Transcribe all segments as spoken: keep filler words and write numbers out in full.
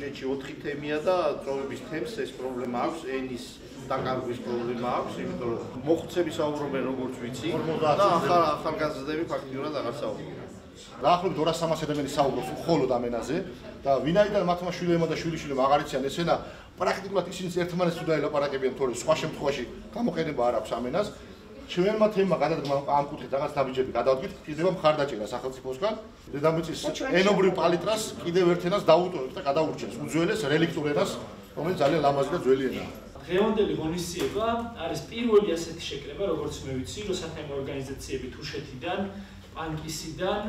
ბიუჯეტში ოთხი თემია და წვევების თემს ეს პრობლემა აქვს, ენის დაკარგვის პრობლემა აქვს, იმიტომ რომ მოხუცები საუბრობენ როგორც ვიცი და ახალ ახალგაზრდები ფაქტიურად აღარ საუბრობენ. დაახლოებით ორას სამას ადამიანი საუბრობს მხოლოდ ამ ენაზე და ვინაიდან მათმა შვილებმა და შვილიშვილებმა აღარ იციან ეს ენა, პრაქტიკულად ისინი ერთმანეთს უნდა ელაპარაკებიან, თორე სხვა შემთხვევაში გამოყენება არ აქვს ამ ენას. ჩვენმა თემმა გადადგმა ამ კუთხით რაღაც დაბიჯები გადავდგით, ხდება მხარდაჭერა სახელმწიფოსგან. დედამიწის ენობრივ პალიტრას კიდევ ერთ ენას დაუტოვებს და გადაურჩენს უძველეს რელიქტურ ენას, რომელიც ძალიან ლამაზი და ძველი ენაა. დღევანდელი ღონისძიება არის პირველი ასეთი შეკრება, როგორც მე ვიცი, რომ საქმე ორგანიზაციები თუშეთიდან, პანკისიდან,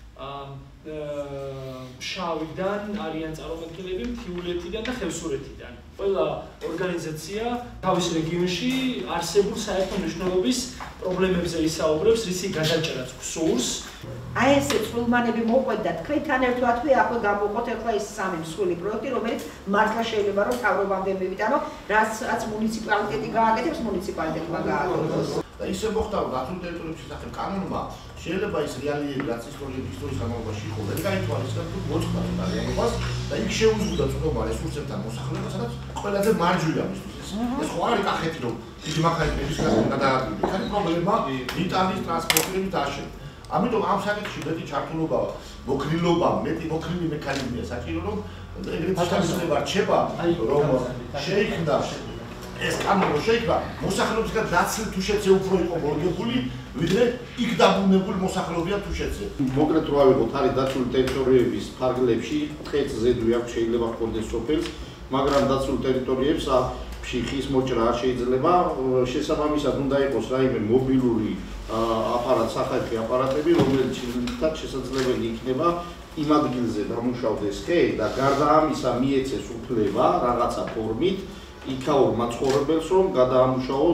შავიდან არიან წარმომადგენლები მთიულეთიდან და ხევსურეთიდან. ყველა ორგანიზაცია თავის რეგიონში არსებულ საერთო მნიშვნელობის პრობლემებზე ისაუბრებს, რისი გადაჭერაც გსურს. აი ესე წყვილმანები მოყვეთ და თქვენთან ერთვათვე ახლა გამოვყოთ ახლა ეს სამი მსხვილი პროექტი, რომელიც მართლა შეიძლება რომ თავრობამდე მივიტანო, რაც რაც მუნიციპალიტეტი გააკეთებს, მუნიციპალიტეტმა გააკეთოს. და ისე მოხდა რომ დაცულ ტერიტორიების შესახებ კანონმა შეიძლება ის რეალიები რაც ისტორიის ისტორიის განმავლობაში იყო ვერ გაითვალისწინებთ თუ მოწყდა რეალობას და იქ შეუძლია წვდომა რესურსებთან მოსახლეობას, სადაც ყველაზე მარჯვია მისთვის ეს. ეს ხო არის კახეთი რომ დიდი მახარებების გადაადგილდა. ეს არის პრობლემა იტალიის ტრანსპორტირებით აშენ. ამიტომ ამ საკითხში მეტი ჩართულობა, მოკრილობა, მეტი მოქრილი მექანიზმია საჭირო რომ ეგრეთ შესაძლებლობა რჩება რომ შეიქმნა ეს კანონი შეიქმნა მოსახლეობისგან დაცლილ თუშეთზე უფრო იყო მორგებული, ვიდრე იქ დაბრუნებული მოსახლეობია თუშეთზე. მოკლედ რო ავიღოთ, არის დაცული ტერიტორიების ფარგლებში თხეთზე ძვი აქვს შეიძლება ჰქონდეს სოფელს, მაგრამ დაცულ ტერიტორიებს ხის მოჭრა არ შეიძლება, შესაბამისად უნდა იყოს რაიმე მობილური აპარატ, სახალხო აპარატები, რომელიც შესაძლებელი იქნება იმ ადგილზე დამუშავდეს ხე და გარდა ამისა მიეცეს უფლება რაღაცა ფორმით იქაურ მაცხოვრებელს რომ გადაამუშავო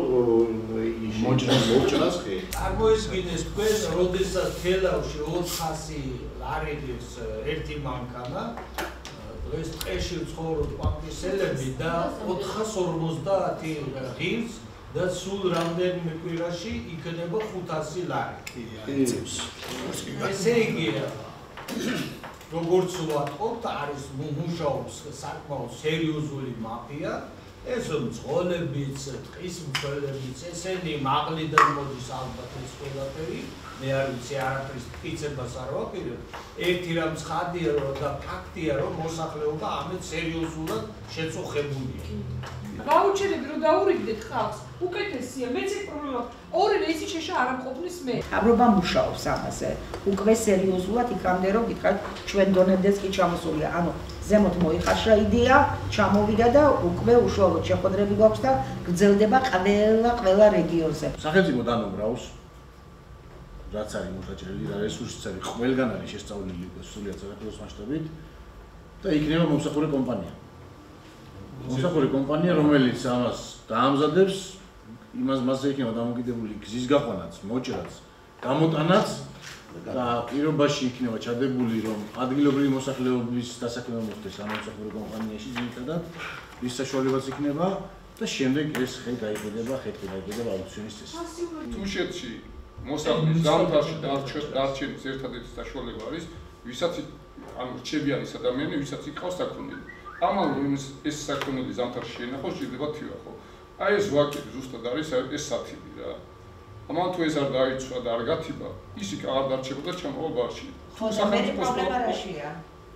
მოჭრას ხე. წარმოიდგინეს თქვენ, როდესაც თელავში ოთხასი ლარიდის ერთი მანქანა ეს ტყეში ცხოვრობ პანკისელები და ოთხას ორმოცდაათი ღირს და სულ რამდენიმე კვირაში იქნება ხუთასი ლარი. ესე იგი, როგორც ვატყობთ, არის მუშაობს საკმაოდ სერიოზული მაფია, ეს მძღოლებიც, ტყის მცველებიც, ესენი მაღლიდან მოდის ალბათ ეს ყველაფერი. მე არ ვიცი არაფრის მტკიცებას არ ვაპირებ. ერთი რამ ცხადია და ფაქტია, რომ მოსახლეობა ამით სერიოზულად შეწუხებულია. ვაუჩერები რო დაურიგდეთ ხალხს, უკეთესია, მეც ეს პრობლემა ორი რეისი შეშა არ ამყოფნის მე. მთავრობა მუშაობს ამაზე. უკვე სერიოზულად იქამდე რომ გითხარით ჩვენ დონემდეც კი ჩამოსულია. ანუ ზემოთ მოიხაშრა იდეა, ჩამოვიდა და უკვე უშუალოდ შეხვედრები გვაქვს და გრძელდება ყველა ყველა რეგიონზე. სახელმწიფო დანომრავს რაც არის მოსაჭრელი და რესურსიც არის ყველგან არის შესწავლილი სრულიად საქართველოს მასშტაბით და იქნება მომსახურე კომპანია. მომსახურე კომპანია, რომელიც ამას დაამზადებს, იმას მასზე იქნება დამოკიდებული გზის გაყვანაც, მოჭრაც, გამოტანაც და პირობაში იქნება ჩადებული, რომ ადგილობრივი მოსახლეობის დასაქმება მოხდეს ამ მომსახურე კომპანიაში ძირითადად, რის საშუალებაც იქნება და შემდეგ ეს ხე გაიყიდება, ხეთი გაიყიდება აუქციონის წესით. თუშეთში მოსახლის ზამთარში დარჩენის ერთადერთი საშუალება არის, ვისაც ანუ რჩებიან ის ადამიანი, ვისაც იყავს საქონელი. ამან რომ ეს საქონელი ზამთარში შეინახოს, შეიძლება თივა ხო. აი ეს ვაკები ზუსტად არის ეს სათიბი რა. ამან თუ ეს არ დაიცვა და არ გათიბა, ის იქ აღარ დარჩებოდა ჩამოვა ბარში. ხო, მე პრობლემა რაშია?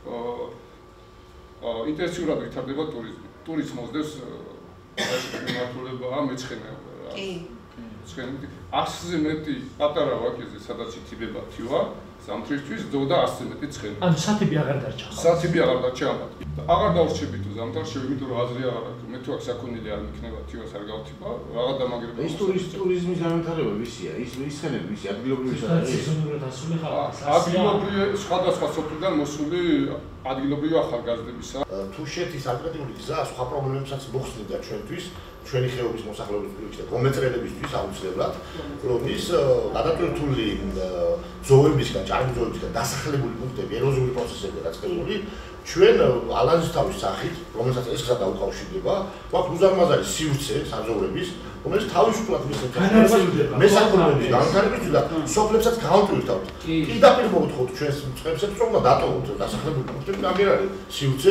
აა ინტენსიურად ვითარდება ტურიზმი. ტურიზმი მოსდევს მიმართულებაა მეცხენეობა რა. კი. ცხენები ასზე მეტი პატარა ვაკეზე, სადაც ითიბება თივა, ზამთრისთვის დოდა ასზე მეტი ცხენი. ანუ სათიბი აღარ დარჩა. სათიბი აღარ დარჩა ამათ. აღარ დავრჩებითო ზამთარში, იმიტომ რომ აზრი აღარ აქვს. მე თუ აქ საქონელი არ მიქნება, თივას არ გავთიბა, რაღაც დამაგრება. ის ტურიზმის განვითარება ვისია, ის ის ცხენები ვისი, ადგილობრივი სადაა. ადგილობრივი სხვადასხვა სოფლიდან მოსული ადგილობრივი ახალგაზრდებისა. თუშეთის ალტერნატიული გზა სხვა პრობლემებსაც მოხსნიდა ჩვენთვის. ჩვენი ხეობის მოსახლეობის და გომეწრელებისთვის აუცილებლად, რომ ის გადატვირთული ზოვებისგან, ჭარბი ზოვებისგან დასახლებული პუნქტები, ეროზიული პროცესები დაწყებული, ჩვენ ალაზისთავის სახით, რომელსაც ეს გზა დაუკავშირდება, გვაქვს უზარმაზარი სივრცე საზოვრების, რომელიც თავისუფლად მისცემს მესაქონლეობის განვითარებისთვის და სოფლებსაც გავამტვირთავთ. კიდევ მოუთხოთ ჩვენს წყებსაც, რომ დატოვოთ დასახლებული პუნქტები, ამერ არის სივრცე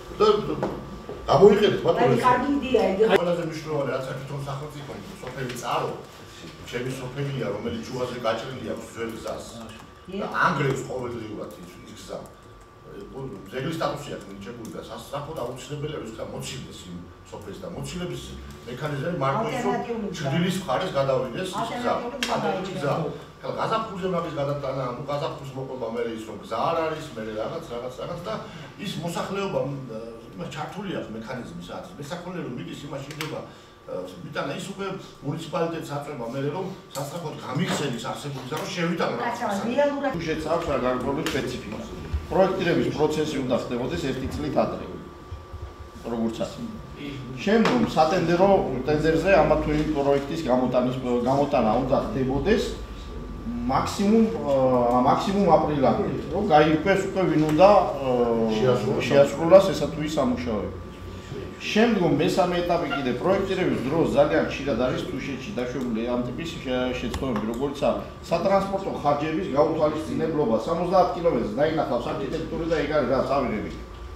და გამოიხედეთ ბატონო. აი კარგი იდეაა იგი. ყველაზე მნიშვნელოვანი რაც თვითონ სახელმწიფო სოფელი წარო. ჩემი სოფელია, რომელიც ჯუღაზე გაჭრილი აქვს ძველ გზას. და ანგრევს ყოველდღიურად ის გზა. ძეგლის სტატუსი აქვს მინიჭებული და სასწრაფოდ აუცილებელია რომ ეს მოცილდეს იმ სოფელს და მოცილების მექანიზმი მარტო ის რომ ჩრდილის მხარეს გადავიდეს ის გზა. ამერიკის გზა. გაზაფხულზე მაგის გადატანა, ანუ გაზაფხულს მოყვება მე ის რომ გზა არ არის, მე რაღაც რაღაც რაღაც და ის მოსახლეობა ჩართული აქვს მექანიზმი სადაც მესაქონლე რომ მიდის იმაში იდება მიტანა ის უკვე მუნიციპალიტეტს აწვება მე რომ სასწრაფოდ გამიხსენის არსებული გზა რომ შევიტანო კაცო რეალურად თუშეთს აქვს რა გარკვეული სპეციფიკა. პროექტირების პროცესი უნდა ხდებოდეს ერთი წლით ადრე. როგორც ასე. შემდგომ სატენდერო ტენდერზე ამა თუ იმ პროექტის გამოტანის გამოტანა უნდა ხდებოდეს მაქსიმუმ მაქსიმუმ აპრილამდე, რომ გაირკვეს უკვე ვინ უნდა შეასრულოს ესა თუ ის სამუშაოები. შემდგომ მესამე ეტაპი კიდე პროექტირების დროს ძალიან ხშირად არის თუშეთში დაშვებული ამ ტიპის შეცდომები, როგორიცაა სატრანსპორტო ხარჯების გაუთვალისწინებლობა სამოცდაათ კილომეტრს დაინახავს არქიტექტურა და ეგ არის რაც ავიღები.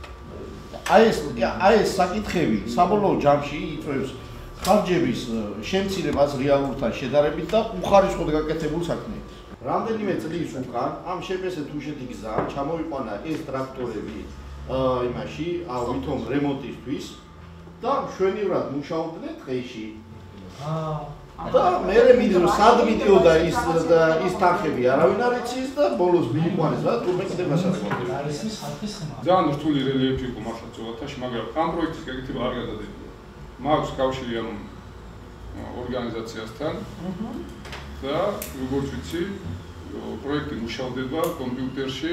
აი ეს აი ეს საკითხები საბოლოო ჯამში იწვევს ხარჯების შემცირებას რეალურთან შედარებით და უხარისხოდ გაკეთებულ საქმეებს. რამდენიმე წლის უკან ამ შეპესე თუშეთი გზა ჩამოიყვანა ეს ტრაქტორები იმაში, ვითომ რემონტისთვის და მშვენივრად მუშაობდნენ დღეში. და მე მიდიო სად მიდიოდა ის ის თანხები არავინ არ იცის და ბოლოს მიიყვანეს რა თურმე კიდე მასარემონტები. ძალიან რთული რელიეფი იყო მართლა ძველათაში, მაგრამ ამ პროექტის გაკეთება არ გადადებია. მაქვს კავშირი ამ ორგანიზაციასთან და როგორც ვიცი, პროექტი მუშავდება კომპიუტერში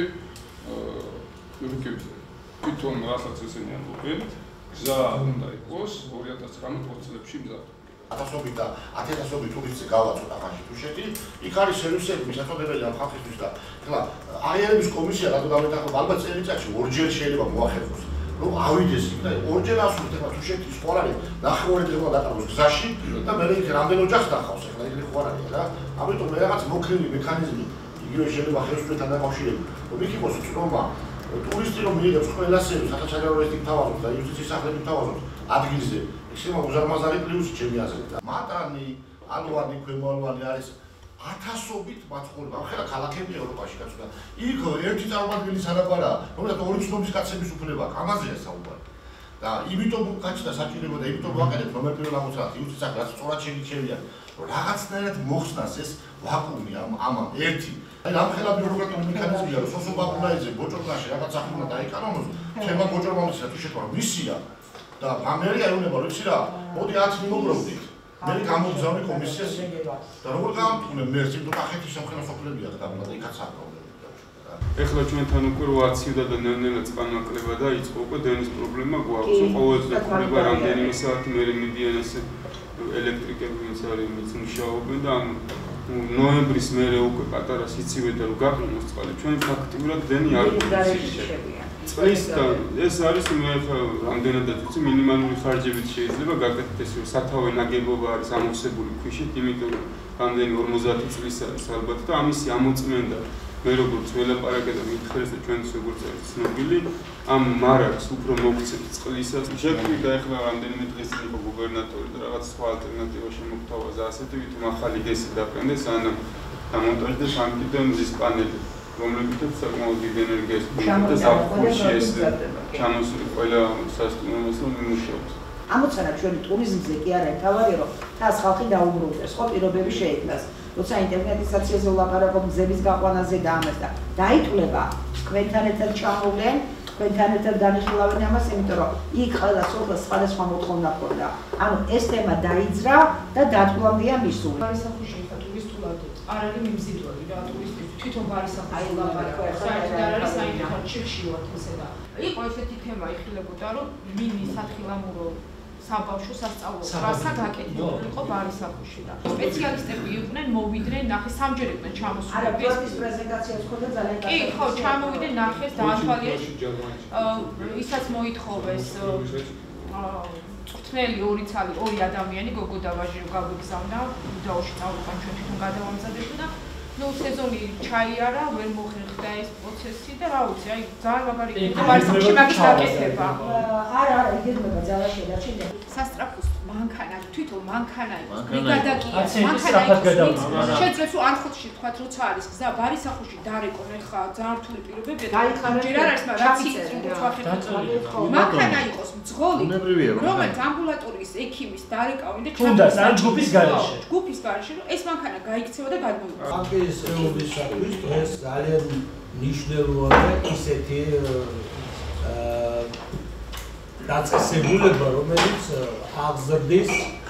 რუკებზე. თვითონ რასაც ესენი ამბობენ, გზა უნდა იყოს ორი ათას ცხრამეტ წლებში მზად. ათასობით და ათასობით ტურისტი გავაწოდა ხანში თუშეთი, იქ არის სერვისები, მისაწოდებელი ამ ხალხისთვის და ხლა აერების კომისია რატო დამეთანხმება, ალბათ წელიწადში ორჯერ შეიძლება მოახერხოს. რომ ავიდეს იქ და ორჯერ ასურთ ახლა თუშეთის ხო არ არის ნახევარი დღე უნდა დაკარგოს გზაში და მე იქ რამდენ ოჯახს დახავს ახლა ეგრე ხო არ არის რა ამიტომ მე რაღაც მოქრილი მექანიზმი იგივე შეიძლება ხელისუფლებთან დაკავშირებით რომ იქ იყოს წრომა ტურისტი რომ მიიღებს ყველას საერთაშორისო რესტი თავაზობს და იუსტიციის სახლები თავაზობს ადგილზე ისინი უზარმაზარი პლუსი ჩემი აზრით და მატანი ალვანი ქვემოალვანი არის ათასობით მაცხოვრება ახლა ქალაქები ევროპაში კაცო და იქ ერთი წარმომადგენლის არაბარა რომელსაც ორი ცნობის კაცების უფლება აქვს ამაზეა საუბარი და იმიტომ კაცდა საჭიროება და იმიტომ ვაკეთებ რომ პირველ ამოცანას იუსტიციის სახლი რაც სწორად შეგიჩევია რომ რაღაცნაირად მოხსნას ეს ვაკუუმი ამ ამამ ერთი აი რამხელა ბიუროკრატიული მექანიზმია რომ სოსო ბაბულაიძე ბოჭორნაში რაღაც სახი უნდა დაიკანონოს თემა ბოჭორმამისია თუ შეთქვა მისია და ამერიკა ეუბნება რომ იცი რა მოდი ათი მიმოგროვდით მე გამოგზავნე კომისიას და როგორ გამოვთუნე მერს იმ კახეთის სამხედრო სოფლებია და გამოდა იქაც არ პრობლემაა. ეხლა ჩვენთან უკვე როაციოდა და ნელ-ნელა წყალმოკლება და იწყო უკვე დენის პრობლემა გვაქვს. ყოველდღე ხდება რამდენიმე საათი მე მიდიან ეს ელექტრიკები ვინც არის მის მუშაობენ და ნოემბრის მერე უკვე პატარა სიცივე და რო გაყრუნოს წყალი ჩვენ ფაქტიურად დენი არ გვჭირდება. წლის და ეს არის მე ხა რამდენადაც ვიცი მინიმალური ხარჯებით შეიძლება გაკეთდეს რომ სათავე ნაგებობა არის ამოვსებული ქვიშით იმიტომ რომ რამდენი ორმოცდაათი წლის არის ალბათ და ამისი ამოწმენდა მე როგორც ველაპარაკე და მითხრეს და ჩვენც როგორც არის ცნობილი ამ მარაგს უფრო მოგცემთ წყლისას შეგვიდა ეხლა რამდენიმე დღეს წინ იყო გუბერნატორი და რაღაც სხვა ალტერნატივა შემოგთავაზა ასეთი ვითომ ახალი გესი დაფრენდეს ან დამონტაჟდეს ამ კიდე მზის პანელი რომლებითაც საკმაოდ დიდი ენერგია და ზაფხულში ეს ჩამოსული ყველა სასტუმროსო მიმუშავებს. ამოცანა ჩვენი ტურიზმზე კი არა თავარი რომ თას ხალხი დაუბრუნდეს, ხო პირობები შეექმნას. როცა ინტერნეტიზაციაზე ვლაპარაკობ მზების გაყვანაზე და ამას და დაითვლება თქვენთან ერთად ჩამოვლენ, თქვენთან ერთად განიხილავენ ამას, იმიტომ რომ იქ ყველა სოფელს სხვადასხვა მოთხოვნა ჰქონდა. ანუ ეს თემა დაიძრა და დათვლამდეა მისული. ბარისახუში ხა ტურისტულად არ არის მიმზიდველი რა ტურისტი თვითონ ბარისახუში ლაპარაკობს. საერთოდ არ არის საერთოდ ჩიხში ვართ ესე და იყო ესეთი თემა იხილებოდა რომ მინი სათხილამურო საბავშვო სასწავლო პრასა გაკეთებული იყო ბარისახუში და სპეციალისტები იყვნენ მოვიდნენ ნახეს სამჯერ იყვნენ ჩამოსულები ეს პრეზენტაციაც ხოდა ძალიან კი ხო ჩამოვიდნენ ნახეს დაათვალიერეს ისაც მოითხოვეს წვრთნელი ორი ცალი ორი ადამიანი გოგო და ვაჟი გავიგზავნა უდაოში წავიყვან ჩვენ თვითონ გადავამზადებდა და ნუ სეზონი ჩაიარა, ვერ მოხერხდა ეს პროცესი და რა ვიცი, აი ძალიან მაგარი იქნება ბარსაში მაგის გაკეთება. არა, არა, იგებება ძალა შედარჩენია. სასტრაფოს მანქანა, თვითონ მანქანა იყო. მიგადაკია, მანქანა იყო. შეძლებს რომ არხუთში თქვა, როცა არის გზა ბარისახუში დარეკონ, ეხა ძალიან რთული პირობებია. ჯერ არ არის, მაგრამ რაც იქ თქვა ხერხი. მანქანა იყოს მძღოლი, რომელიც ამბულატორიის ექიმის დარეკავენ და ჩამოდის ჯგუფის გარეშე. ჯგუფის გარეშე, რომ ეს მანქანა გაიქცევა და გადმოვიდა. ბანკის რეობისათვის დღეს ძალიან მნიშვნელოვანია ისეთი დაწესებულება, რომელიც აღზრდის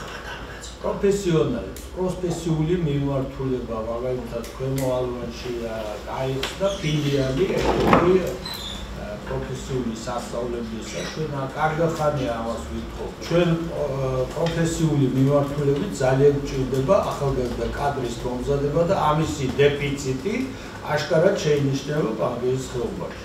პროფესიონალი, პროფესიული მიმართულება, მაგალითად ქვემო ალვანში გაიხსნა ფილიალი ეთნიკური პროფესიული სასწავლებელისა. ჩვენ კარგი ხანია ამას ვითხოვთ. ჩვენ პროფესიული მიმართულებით ძალიან გვჭირდება ახალგაზრდა კადრის მომზადება და ამისი დეფიციტი აშკარად შეინიშნება ბანკის ხეობაში.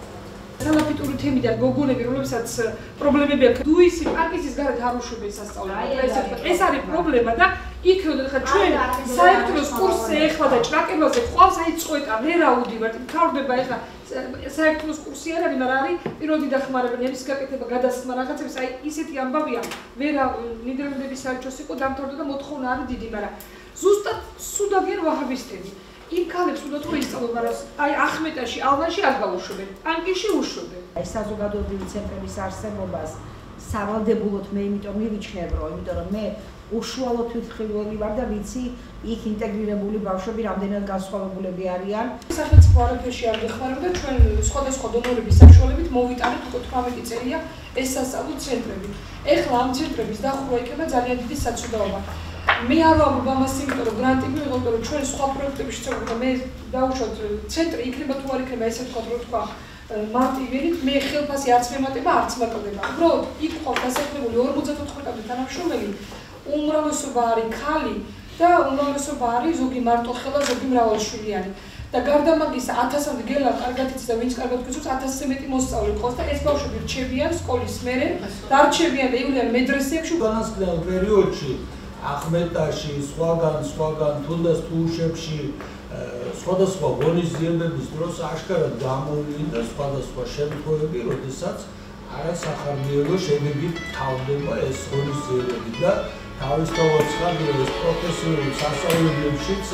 რელაფიტური თემიდან გოგონები, რომლებსაც პრობლემები აქვს, დუისი პარკის გარეთ არ უშვებენ სასწავლებლად. ეს არის პრობლემა და იქ ხა ჩვენ საელექტროს კურსზე ეხლა და ჭრაკებაზე ყავს აი წყვეტა, ვერ აუდივართ. მთავრდება ეხლა საელექტროს კურსი არ არის, მაგრამ არის პირველი დახმარებანი, არის გაკეთება, გადასხმა რაღაცების, აი ისეთი ამბავია, ვერ ნიდერლანდების საელჩოს იყო დამთავრდა და მოთხოვნა არის დიდი, მაგრამ ზუსტად სუდაგენ ვაჰაბისტები. იმ ქალებს უნდათ რომ ისწავლონ, მაგრამ აი ახმეტაში, ალვანში არ გაუშვებენ, პანკიში უშვებენ. ეს საზოგადოებრივი ცენტრების არსებობას სავალდებულოდ მე იმიტომ მივიჩნევ, რომ იმიტომ რომ მე უშუალოდ თვითმხილველი ვარ და ვიცი იქ ინტეგრირებული ბავშვები რამდენად განსხვავებულები არიან. სახელმწიფო არაფერში არ გეხმარება და ჩვენ სხვადასხვა დონორების საშუალებით მოვიტანეთ უკვე თვრამეტი წელია ეს სასწავლო ცენტრები. ეხლა ამ ცენტრების დახურვა იქნება ძალიან დიდი საცუდაობა. მე არ ვამბობ ამას, იმიტომ რომ გრანტი მივიღოთ, რომ ჩვენ სხვა პროექტებში შეგვიძლია და მე დავუშვათ ცენტრი იქნება თუ არ იქნება, ესე ვთქვათ, რომ თქვა მარტივით, მე ხელფასი არც მემატება, არც მაკლდება. უბრალოდ იქ ყავს დასაქმებული ორმოცდათოთხმე კადრი თანამშრომელი, უმრავლესობა არის ქალი და უმრავლესობა არის ზოგი მარტოხელა, ზოგი მრავალშვილიანი. და გარდა მაგისა ათასამდე გელა კარგად იცის და ვინც კარგად გვიცავს ათასზე მეტი მოსწავლე ყავს და ეს ბავშვები რჩებიან სკოლის მერე, დარჩებიან და ივლიან მედრესეებში. უკანასკნელ პერიოდში ახმეტაში, სხვაგან, სხვაგან, თუნდაც თუშებში სხვადასხვა ღონისძიებების დროს აშკარად გამოვლინდა სხვადასხვა შემთხვევები, როდესაც არასახარბიელო შედეგით თავდება ეს ღონისძიებები და თავისთავად ხდება ეს პროფესიული სასწავლებლებშიც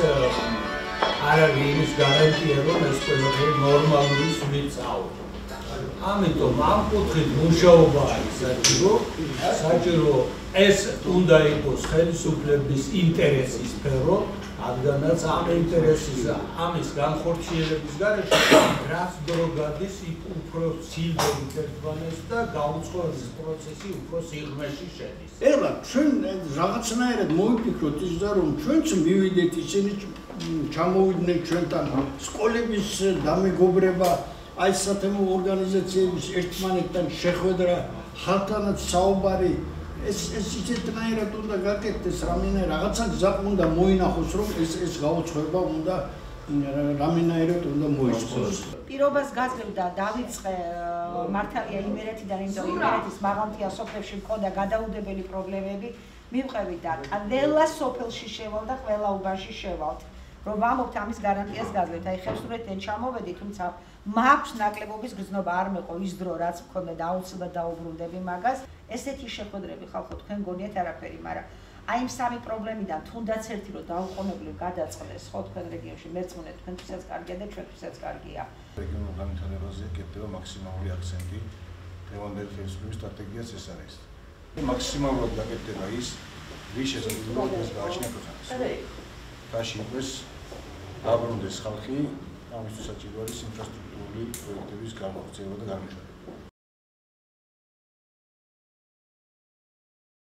არ არის იმის გარანტია, რომ ეს ყველაფერი ნორმალური სვლით წავა. ამიტომ ამ კუთხით მუშაობა არის საჭირო, საჭირო ეს უნდა იყოს ხელისუფლების ინტერესის სფერო, რადგანაც ამ ინტერესის ამის განხორციელების გარეშე რაც დრო გადის, იქ უფრო სილდებით ერთმანეთს და გაუწყობის პროცესი უფრო სიღრმეში შედის. ეხლა ჩვენ რაღაცნაირად მოვიფიქროთ ის და რომ ჩვენც მივიდეთ ისინი ჩამოვიდნენ ჩვენთან სკოლების დამეგობრება, აი სათემო ორგანიზაციების ერთმანეთთან შეხვედრა, ხალხთანაც საუბარი, ეს ეს ისეთნაირად უნდა გაკეთდეს, რამენაირად რაღაცა გზა უნდა მოინახოს, რომ ეს ეს გაუწყება უნდა რამენაირად უნდა მოისწროს. პირობას გაძლევდა დავიწყე მართალია იმერეთიდან, იმიტომ რომ იმერეთის მაღალმთიან სოფლებში მქონდა გადაუდებელი პრობლემები, მივყევით და ყველა სოფელში შევალ და ყველა უბანში შევალთ. რომ ვამბობთ ამის გარანტიას გაძლევთ. აი ხევსურეთიდან ჩამოვედი, თუმცა მაქვს ნაკლებობის გრძნობა, არ მეყო ის დრო, რაც მქონდა და აუცილებლად დაუბრუნდები მაგას. ესეთი შეხვედრები ხალხო თქვენ გონიათ არაფერი, მაგრამ აი იმ სამი პრობლემიდან თუნდაც ერთი რომ დაუყოვნებლივ გადაწყდეს ხო თქვენ რეგიონში, მერწმუნეთ თქვენთვისაც კარგია და ჩვენთვისაც კარგია. რეგიონულ განვითარებაზე კეთდება მაქსიმალური აქცენტი. დღევანდელი ხელისუფლების სტრატეგიაც ეს არის. მაქსიმალურად გაკეთდება ის, ვის შესაძლებლობა ეს გააჩნია ქვეყანას. დაში იყოს დაბრუნდეს ხალხი, ამისთვის საჭირო არის ინფრასტრუქტურული პროექტების განხორციელება და განვითარება.